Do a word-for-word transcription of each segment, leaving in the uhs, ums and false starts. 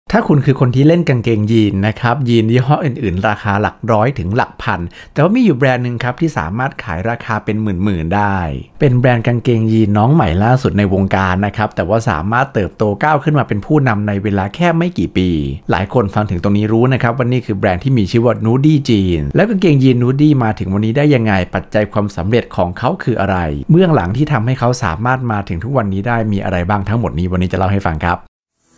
ถ้าคุณคือคนที่เล่นกางเกงยีนนะครับยีนยี่ห้ออื่นๆราคาหลักร้อยถึงหลักพันแต่ว่ามีอยู่แบรนด์หนึ่งครับที่สามารถขายราคาเป็นหมื่นๆได้เป็นแบรนด์กางเกงยีนน้องใหม่ล่าสุดในวงการนะครับแต่ว่าสามารถเติบโตก้าวขึ้นมาเป็นผู้นำในเวลาแค่ไม่กี่ปีหลายคนฟังถึงตรงนี้รู้นะครับว่านี่คือแบรนด์ที่มีชื่อว่า Nudie Jeans แล้วกางเกงยีน Nudie มาถึงวันนี้ได้ยังไงปัจจัยความสำเร็จของเขาคืออะไรเบื้องหลังที่ทำให้เขาสามารถมาถึงทุกวันนี้ได้มีอะไรบ้างทั้งหมดนี้วันนี้จะเล่าให้ฟังครับ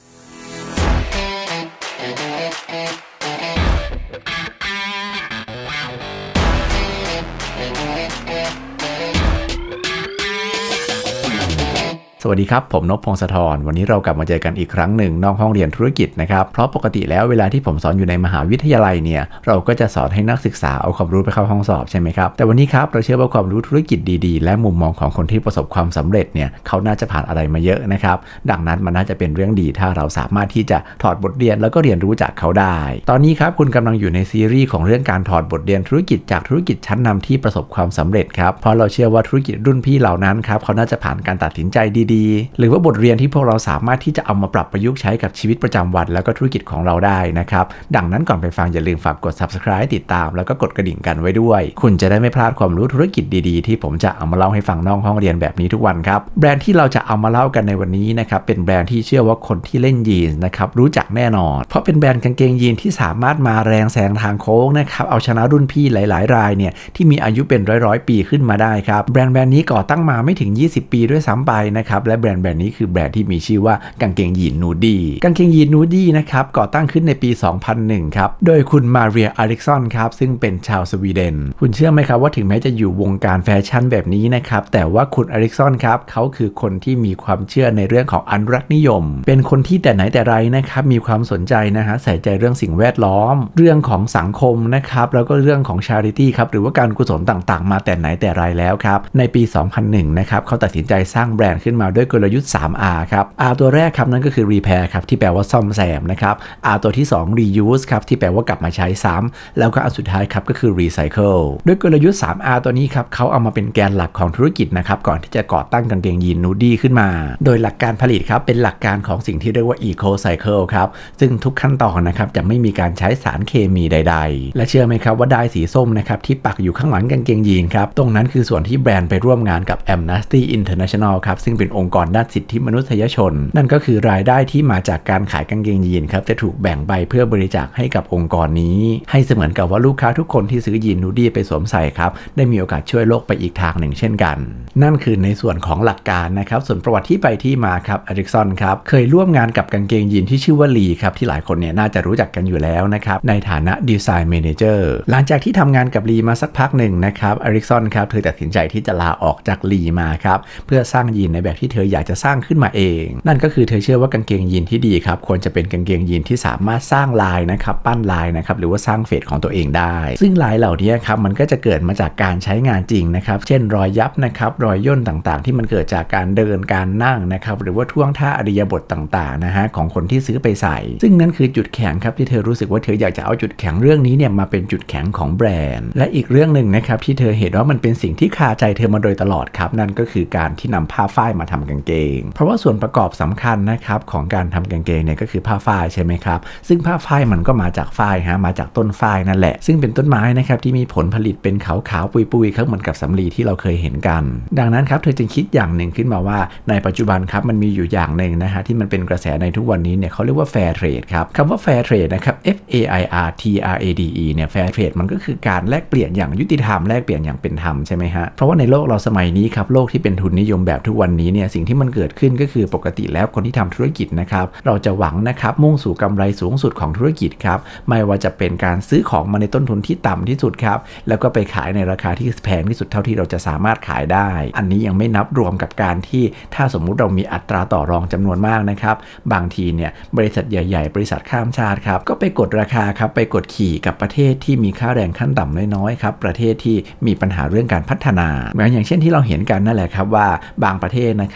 สวัสดีครับผมนพพงศธรวันนี้เรากลับมาเจอกันอีกครั้งหนึ่งนอกห้องเรียนธุรกิจนะครับเพราะปกติแล้วเวลาที่ผมสอนอยู่ในมหาวิทยาลัยเนี่ยเราก็จะสอนให้นักศึกษาเอาความรู้ไปเข้าห้องสอบใช่ไหมครับแต่วันนี้ครับเราเชื่อว่าความรู้ธุรกิจดีๆและมุมมองของคนที่ประสบความสำเร็จเนี่ยเขาน่าจะผ่านอะไรมาเยอะนะครับดังนั้นมันน่าจะเป็นเรื่องดีถ้าเราสามารถที่จะถอดบทเรียนแล้วก็เรียนรู้จากเขาได้ตอนนี้ครับคุณกำลังอยู่ในซีรีส์ของเรื่องการถอดบทเรียนธุรกิจจากธุรกิจชั้นนำที่ประสบความสำเร็จครับเพราะเราเชื่อว่าธุรกิจรุ่นพี่เหล่านั้นครับเขาน่าจะผ่านการตัดสินใจดีๆหรือว่าบทเรียนที่พวกเราสามารถที่จะเอามาปรับประยุกต์ใช้กับชีวิตประจำวันแล้วก็ธุรกิจของเราได้นะครับดังนั้นก่อนไปฟังอย่าลืมฝากกด ซับสไครบ์ ติดตามแล้วก็กดกระดิ่งกันไว้ด้วยคุณจะได้ไม่พลาดความรู้ธุรกิจดีๆที่ผมจะเอามาเล่าให้ฟังนอกห้องเรียนแบบนี้ทุกวันครับแบรนด์ที่เราจะเอามาเล่ากันในวันนี้นะครับเป็นแบรนด์ที่เชื่อว่าคนที่เล่นยีนส์นะครับรู้จักแน่นอนเพราะเป็นแบรนด์กางเกงยีนที่สามารถมาแรงแซงทางโค้งนะครับเอาชนะรุ่นพี่หลายๆรายเนี่ยที่มีอายุเป็นร้อยๆปีขึ้นมาได้ครับแบรนด์แบรนด์นี้ก่อตั้งมาไม่ถึงยี่สิบปีด้วยซ้ำไปนะครับและแบรนด์แบรนด์นี้คือแบรนด์ที่มีชื่อว่ากางเกงยีนนูดี้กางเกงยีนนูดี้นะครับก่อตั้งขึ้นในปี สองพันหนึ่ง ครับโดยคุณมาเรียอาริกซอนครับซึ่งเป็นชาวสวีเดนคุณเชื่อไหมครับว่าถึงแม้จะอยู่วงการแฟชั่นแบบนี้นะครับแต่ว่าคุณอาริกซอนครับเขาคือคนที่มีความเชื่อในเรื่องของอนุรักษ์นิยมเป็นคนที่แต่ไหนแต่ไรนะครับมีความสนใจนะฮะใส่ใจเรื่องสิ่งแวดล้อมเรื่องของสังคมนะครับแล้วก็เรื่องของ charity ครับหรือว่าการกุศลต่างๆมาแต่ไหนแต่ไรแล้วครับในปี สองพันหนึ่ง นะครับเขาตัดสินใจสร้างแบรนด์ขึ้นมาด้วยกลยุทธ์ ทรี อาร์ ครับ R ตัวแรกครับนั่นก็คือ repair ครับที่แปลว่าซ่อมแซมนะครับ R ตัวที่สอง reuse ครับที่แปลว่ากลับมาใช้ซ้ำแล้วก็อันสุดท้ายครับก็คือ recycle ด้วยกลยุทธ์ ทรี อาร์ ตัวนี้ครับเขาเอามาเป็นแกนหลักของธุรกิจนะครับก่อนที่จะก่อตั้งกางเกงยีนนูดี้ขึ้นมาโดยหลักการผลิตครับเป็นหลักการของสิ่งที่เรียกว่า eco cycle ครับซึ่งทุกขั้นตอนนะครับจะไม่มีการใช้สารเคมีใดๆและเชื่อไหมครับว่าด้ายสีส้มนะครับที่ปักอยู่ข้างหลังกางเกงยีนครับตรงนั้นคือส่วนที่แบรนด์ไปร่วมงานกับ Amnesty International ครับซึ่งเป็นองค์กรด้านสิทธิมนุษยชนนั่นก็คือรายได้ที่มาจากการขายกางเกงยีนครับจะถูกแบ่งใบเพื่อบริจาคให้กับองค์กรนี้ให้เสมือนกับว่าลูกค้าทุกคนที่ซื้อยีนนูดี้ไปสวมใส่ครับได้มีโอกาสช่วยโลกไปอีกทางหนึ่งเช่นกันนั่นคือในส่วนของหลักการนะครับส่วนประวัติที่ไปที่มาครับอาริกซอนครับเคยร่วมงานกับกางเกงยีนที่ชื่อว่าลีครับที่หลายคนเนี่ยน่าจะรู้จักกันอยู่แล้วนะครับในฐานะดีไซน์แมเนเจอร์หลังจากที่ทำงานกับลีมาสักพักหนึ่งนะครับอาริกซอนครับเธอตัดสินใจที่จะลาออกจากลีมาครับเพื่อสร้างยีนในแบบที่เธออยากจะสร้างขึ้นมาเองนั่นก็คือเธอเชื่อว่ากางเกงยีนที่ดีครับควรจะเป็นกางเกงยีนที่สามารถสร้างลายนะครับปั้นลายนะครับหรือว่าสร้างเฟซของตัวเองได้ซึ่งลายเหล่านี้ครับมันก็จะเกิดมาจากการใช้งานจริงนะครับเช่นรอยยับนะครับรอยย่นต่างๆที่มันเกิดจากการเดินการนั่งนะครับหรือว่าท่วงท่าอริยบทต่างๆนะฮะของคนที่ซื้อไปใส่ซึ่งนั่นคือจุดแข็งครับที่เธอรู้สึกว่าเธออยากจะเอาจุดแข็งเรื่องนี้เนี่ยมาเป็นจุดแข็งของแบรนด์และอีกเรื่องหนึ่งนะครับที่เธอเห็นว่ามันเป็นสิ่งที่คาใจเธอมาโดยตลอดครับนั่นก็คือการที่นำผ้าฝ้ายมาทำกางเกงเพราะว่าส่วนประกอบสำคัญนะครับของการทำกางเกงเนี่ยก็คือผ้าฝ้ายใช่ไหมครับซึ่งผ้าฝ้ายมันก็มาจากฝ้ายฮะมาจากต้นฝ้ายนั่นแหละซึ่งเป็นต้นไม้นะครับที่มีผลผลิตเป็นขาวๆปุยๆครับเหมือนกับสำลีที่เราเคยเห็นกันดังนั้นครับเธอจึงคิดอย่างหนึ่งขึ้นมาว่าในปัจจุบันครับมันมีอยู่อย่างหนึ่งนะฮะที่มันเป็นกระแสในทุกวันนี้เนี่ยเขาเรียกว่า Fair Trade ครับคำว่า Fair Trade นะครับ F A I R T R A D E เนี่ย Fair Trade มันก็คือการแลกเปลี่ยนอย่างยุติธรรมแลกเปลี่ยนอย่างเป็นธรรมใช่ไหมฮะเพราะว่าในโลกเราสมัยนี้ครับโลกที่เป็นทุนนิยมแบบทุกวันนี้เนี่ยสิ่งที่มันเกิดขึ้นก็คือปกติแล้วคนที่ทำธุรกิจนะครับเราจะหวังนะครับมุ่งสู่กำไรสูงสุดของธุรกิจครับไม่ว่าจะเป็นการซื้อของมาในต้นทุนที่ต่ำที่สุดครับแล้วก็ไปขายในราคาที่แพงที่สุดเท่าที่เราจะสามารถขายได้อันนี้ยังไม่นับรวมกับการที่ถ้าสมมุติเรามีอัตราต่อรองจำนวนมากนะครับบางทีเนี่ยบริษัทใหญ่ๆบริษัทข้ามชาติครับก็ไปกดราคาครับไปกดขี่กับประเทศที่มีค่าแรงขั้นต่ำน้อยๆครับประเทศที่มีปัญหาเรื่องการพัฒนาเหมือนอย่างเช่นที่เราเห็นกันนั่นแหละครับว่าบางประเทศนะครับ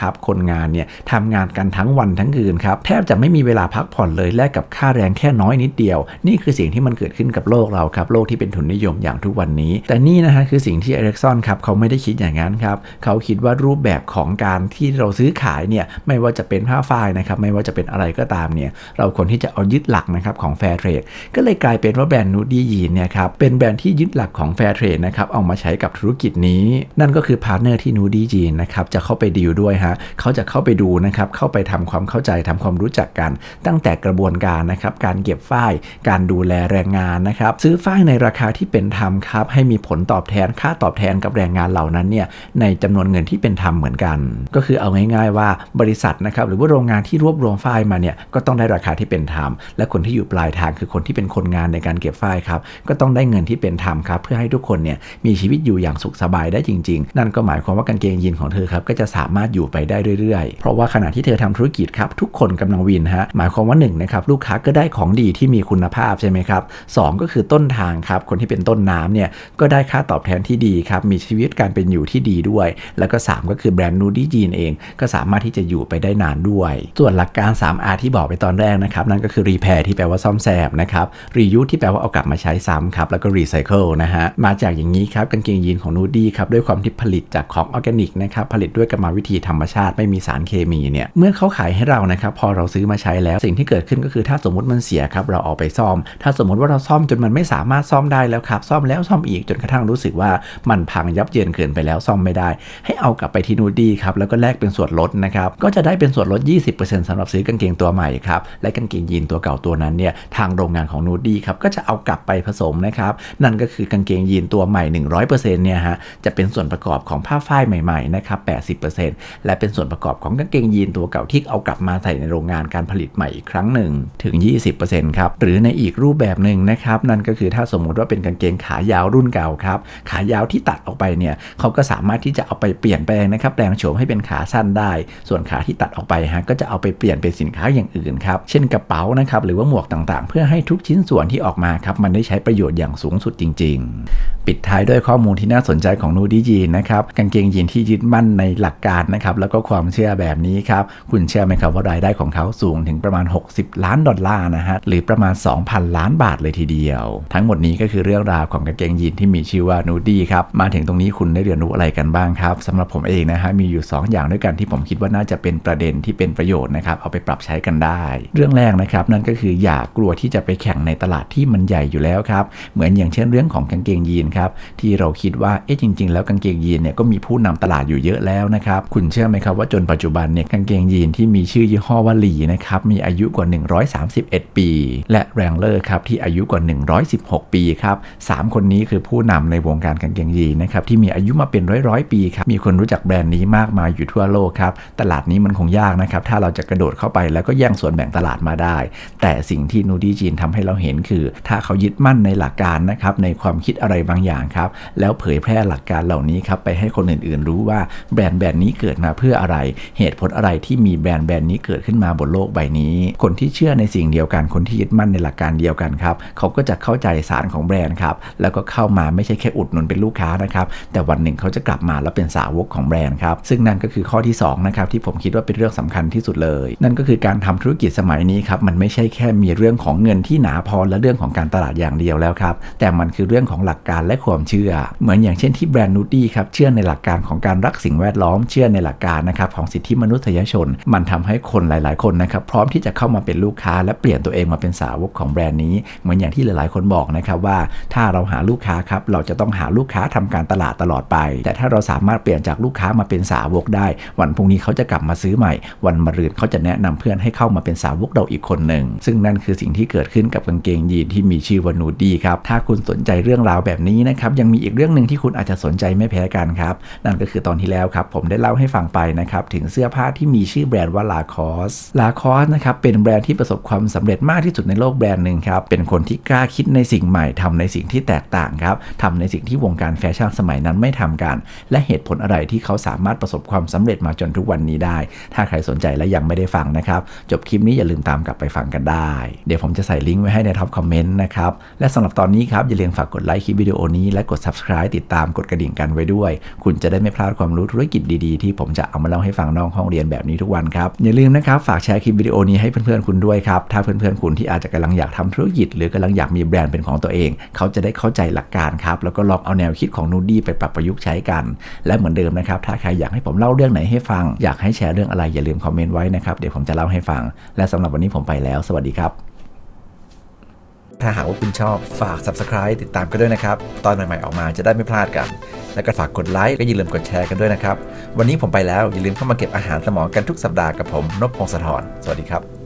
ครับคนงานเนี่ยทำงานกันทั้งวันทั้งคืนครับแทบจะไม่มีเวลาพักผ่อนเลยแลกกับค่าแรงแค่น้อยนิดเดียวนี่คือสิ่งที่มันเกิดขึ้นกับโลกเราครับโลกที่เป็นทุนนิยมอย่างทุกวันนี้แต่นี่นะฮะคือสิ่งที่เอริกสันครับเขาไม่ได้คิดอย่างนั้นครับเขาคิดว่ารูปแบบของการที่เราซื้อขายเนี่ยไม่ว่าจะเป็นผ้าฝ้ายนะครับไม่ว่าจะเป็นอะไรก็ตามเนี่ยเราควรที่จะเอายึดหลักนะครับของแฟร์เทรดก็เลยกลายเป็นว่าแบรนด์นูดี้ยีนเนี่ยครับเป็นแบรนด์ที่ยึดหลักของแฟร์เทรดนะครับเอามาใช้กับธุรกิจนี้นั่นก็คือพาร์ทเนอร์ที่นูดี้ยีนนะครับจะเข้าไปดีลด้วยฮะเขาจะเข้าไปดูนะครับเข้าไปทำความเข้าใจทำความรู้จักกันตั้งแต่กระบวนการนะครับการเก็บฝ้ายการดูแลแรงงานนะครับซื้อฝ้ายในราคาที่เป็นธรรมครับให้มีผลตอบแทนค่าตอบแทนกับแรงงานเหล่านั้นเนี่ยในจำนวนเงินที่เป็นธรรมเหมือนกันก็คือเอาง่ายๆว่าบริษัทนะครับหรือว่าโรงงานที่รวบรวมฝ้ายมาเนี่ยก็ต้องได้ราคาที่เป็นธรรมและคนที่อยู่ปลายทางคือคนที่เป็นคนงานในการเก็บฝ้ายครับก็ต้องได้เงินที่เป็นธรรมครับเพื่อให้ทุกคนเนี่ยมีชีวิตอยู่อย่างสุขสบายได้จริงๆนั่นก็หมายความว่ากางเกงยีนของเธอครับก็จะสามารถอยู่ไปได้เรื่อยๆเพราะว่าขณะที่เธอทำธุรกิจครับทุกคนกำลังวินฮะหมายความว่าหนึ่งนะครับลูกค้าก็ได้ของดีที่มีคุณภาพใช่ไหมครับสองก็คือต้นทางครับคนที่เป็นต้นน้ำเนี่ยก็ได้ค่าตอบแทนที่ดีครับมีชีวิตการเป็นอยู่ที่ดีด้วยแล้วก็สามก็คือแบรนด์นูดี้ยีนเองก็สามารถที่จะอยู่ไปได้นานด้วยส่วนหลักการ ทรี อาร์ ที่บอกไปตอนแรกนะครับนั่นก็คือ repair ที่แปลว่าซ่อมแซมนะครับ reuse ที่แปลว่าเอากลับมาใช้ซ้ำครับแล้วก็ recycle นะฮะมาจากอย่างนี้ครับกางเกงยีนของนูดี้ครับด้วยความที่ผลิตจากของออร์แกนิกนะครับผลิตด้วยกรรมวิธีธรรมชาติไม่มีสารเคมีเนี่ยเมื่อเขาขายให้เรานะครับพอเราซื้อมาใช้แล้วสิ่งที่เกิดขึ้นก็คือถ้าสมมติมันเสียครับเราเอาไปซ่อมถ้าสมมติว่าเราซ่อมจนมันไม่สามารถซ่อมได้แล้วครับซ่อมแล้วซ่อมอีกจนกระทั่งรู้สึกว่ามันพังยับเยินเกินไปแล้วซ่อมไม่ได้ให้เอากลับไปที่นูดี้ครับแล้วก็แลกเป็นส่วนลดนะครับก็จะได้เป็นส่วนลด ยี่สิบเปอร์เซ็นต์ สำหรับซื้อกางเกงตัวใหม่ครับและกางเกงยีนตัวเก่าตัวนั้นเนี่ยทางโรงงานของนูดี้ครับก็จะเอากลับไปผสมนะครับนั่นก็คือกางเกงยีนตัวใหม่ หนึ่งร้อยเปอร์เซ็นต์ เนี่ยฮะจะเป็นส่วนประกอบของผ้าฝ้ายใหม่ๆนะครับ แปดสิบเปอร์เซ็นต์ และเป็นส่วนประกอบของกางเกงยีนตัวเก่าที่เอากลับมาใส่ในโรงงานการผลิตใหม่อีกครั้งหนึ่งถึง ยี่สิบเปอร์เซ็นต์ ครับหรือในอีกรูปแบบหนึ่งนะครับนั่นก็คือถ้าสมมุติว่าเป็นกางเกงขายาวรุ่นเก่าครับขายาวที่ตัดออกไปเนี่ยเขาก็สามารถที่จะเอาไปเปลี่ยนแปลงนะครับแปลงโฉมให้เป็นขาสั้นได้ส่วนขาที่ตัดออกไปฮะก็จะเอาไปเปลี่ยนเป็นสินค้าอย่างอื่นครับเช่นกระเป๋านะครับหรือว่าหมวกต่างๆเพื่อให้ทุกชิ้นส่วนที่ออกมาครับมันได้ใช้ประโยชน์อย่างสูงสุดจริงๆปิดท้ายด้วยข้อมูลที่น่าสนใจของนูดี้ยีนนะครับกางเกงยีนที่ยึดมั่นในหลักการนะครับแล้วก็ความเชื่อแบบนี้ครับคุณเชื่อไหมครับว่ารายได้ของเขาสูงถึงประมาณหกสิบล้านดอลลาร์นะฮะหรือประมาณ สองพัน ล้านบาทเลยทีเดียวทั้งหมดนี้ก็คือเรื่องราวของกางเกงยีนที่มีชื่อว่านูดี้ครับมาถึงตรงนี้คุณได้เรียนรู้อะไรกันบ้างครับสำหรับผมเองนะฮะมีอยู่สองอย่างด้วยกันที่ผมคิดว่าน่าจะเป็นประเด็นที่เป็นประโยชน์นะครับเอาไปปรับใช้กันได้เรื่องแรกนะครับนั่นก็คืออย่ากลัวที่จะไปแข่งในตลาดที่มันใหญ่อยู่แล้วครับเหมือนอย่างเช่นเรื่องของกางเกงยีนครับที่เราคิดว่าเอ๊ะจริงๆแล้วกางเกงยีนเนี่ยก็มีผู้นำตลาดอยู่เยอะแล้วนะครับคุณเชื่อไหมครับว่าจนปัจจุบันเนี่ยกางเกงยีนที่มีชื่อยี่ห้อว่าลีนะครับมีอายุกว่าหนึ่งร้อยสามสิบเอ็ดปีและแรงเลอร์ครับที่อายุกว่าหนึ่งร้อยสิบหกปีครับสามคนนี้คือผู้นำในวงการกางเกงยีนนะครับที่มีอายุมาเป็นร้อยๆปีครับมีคนรู้จักแบรนด์นี้มากมายอยู่ทั่วโลกครับตลาดนี้มันคงยากนะครับถ้าเราจะกระโดดเข้าไปแล้วก็แย่งส่วนแบ่งตลาดมาได้แต่สิ่งที่นูดี้ยีนทำให้เราเห็นคือถ้าเขายึดมั่นในหลักการนะครับในความคิดอะไรบางอย่างครับแล้วเผยแพร่หลักการเหล่านี้ครับไปให้คนอื่นๆรู้ว่าแบรนด์แบรนด์นี้เกิดมาเพื่ออะไรเหตุผลอะไรที่มีแบรนด์แบรนด์นี้เกิดขึ้นมาบนโลกใบนี้คนที่เชื่อในสิ่งเดียวกันคนที่ยึดมั่นในหลักการเดียวกันครับเขาก็จะเข้าใจสารของแบรนด์ครับแล้วก็เข้ามาไม่ใช่แค่อุดหนุนเป็นลูกค้านะครับแต่วันหนึ่งเขาจะกลับมาแล้วเป็นสาวกของแบรนด์ครับซึ่งนั่นก็คือข้อที่สองนะครับที่ผมคิดว่าเป็นเรื่องสำคัญที่สุดเลยนั่นก็คือการทำธุรกิจสมัยนี้ครับมันไม่ใช่แค่มีเรื่องของเงินที่หนาพอและเรื่องของการตลาดอย่างเดียวแล้วครับแต่มันคือเรื่องของหลักการและความเชื่อเหมือนอย่างเช่นที่แบรนด์นูดี้ครับเชื่อในหลักการของการรักสิ่งแวดล้อมเชื่อในหลักการนะครับของสิทธิมนุษยชนมันทำให้คนหลายๆคนนะครับพร้อมที่จะเข้ามาเป็นลูกค้าและเปลี่ยนตัวเองมาเป็นสาวกของแบรนด์นี้เหมือนอย่างที่หลายๆคนบอกนะครับว่าถ้าเราหาลูกค้าครับเราจะต้องหาลูกค้าทำการตลาดตลอดไปแต่ถ้าเราสามารถเปลี่ยนจากลูกค้ามาเป็นสาวกได้วันพรุ่งนี้เขาจะกลับมาซื้อใหม่วันมะรืนเขาจะแนะนำเพื่อนให้เข้ามาเป็นสาวกเราอีกคนหนึ่งซึ่งนั่นคือสิ่งที่เกิดขึ้นกับกางเกงยีนที่มีชื่อว่านูดี้ครับถ้าคุณสนใจเรื่องราวแบบนี้นะครับยังมีอีกเรื่องหนึ่งที่คุณอาจจะสนใจไม่แพ้กันครับนั่นก็คือตอนที่แล้วครับผมได้เล่าให้ฟังไปนะครับถึงเสื้อผ้าที่มีชื่อแบรนด์ว่าลาคอสลาคอสนะครับเป็นแบรนด์ที่ประสบความสำเร็จมากที่สุดในโลกแบรนด์หนึ่งครับเป็นคนที่กล้าคิดในสิ่งใหม่ทำในสิ่งที่แตกต่างครับทำในสิ่งที่วงการแฟชั่นสมัยนั้นไม่ทำกันและเหตุผลอะไรที่เขาสามารถประสบความสำเร็จมาจนทุกวันนี้ได้ถ้าใครสนใจและยังไม่ได้ฟังนะครับจบคลิปนี้อย่าลืมตามกลับไปฟังกันได้เดี๋ยวผมจะใส่ลิงก์ไว้ให้ในท็อปคอมเมนต์นะครับและสำหรับตอนนี้ครับอย่าลืมฝากกดไลค์คลิปวิดีโอนี้และกด ซับสไครบ์ ติดตามกดกระดิ่งกันไว้ด้วยคุณจะได้ไม่พลาดความรู้ธุรกิจดีๆที่ผมจะเอามาเล่าให้ฟังนอกห้องเรียนแบบนี้ทุกวันครับอย่าลืมนะครับฝากแชร์คลิปวิดีโอนี้ให้เพื่อนๆคุณด้วยครับถ้าเพื่อนๆคุณที่อาจจะกำลังอยากทำธุรกิจหรือกำลังอยากมีแบรนด์เป็นของตัวเองเขาจะได้เข้าใจหลักการครับแล้วก็ลองเอาแนวคิดของนูดี้ไปปรับประยุกต์ใช้กันและเหมือนเดิมนะครับถ้าใครอยากให้ผมเล่าเรื่องไหนให้ฟังอยากให้แชร์เรื่องอะไรอย่าลืมคอมเมนต์ไว้นะครับเดี๋ยวผมจะเล่าให้ฟังและสำหรับวันนี้ผมไปแล้วสวัสดีครับถ้าหากว่าคุณชอบฝาก ซับสไครบ์ ติดตามกันด้วยนะครับตอนใหม่ๆออกมาจะได้ไม่พลาดกันแล้วก็ฝากกดไลค์ก็อย่าลืมกดแชร์กันด้วยนะครับวันนี้ผมไปแล้วอย่าลืมเข้ามาเก็บอาหารสมองกันทุกสัปดาห์กับผมนพพงศธรสวัสดีครับ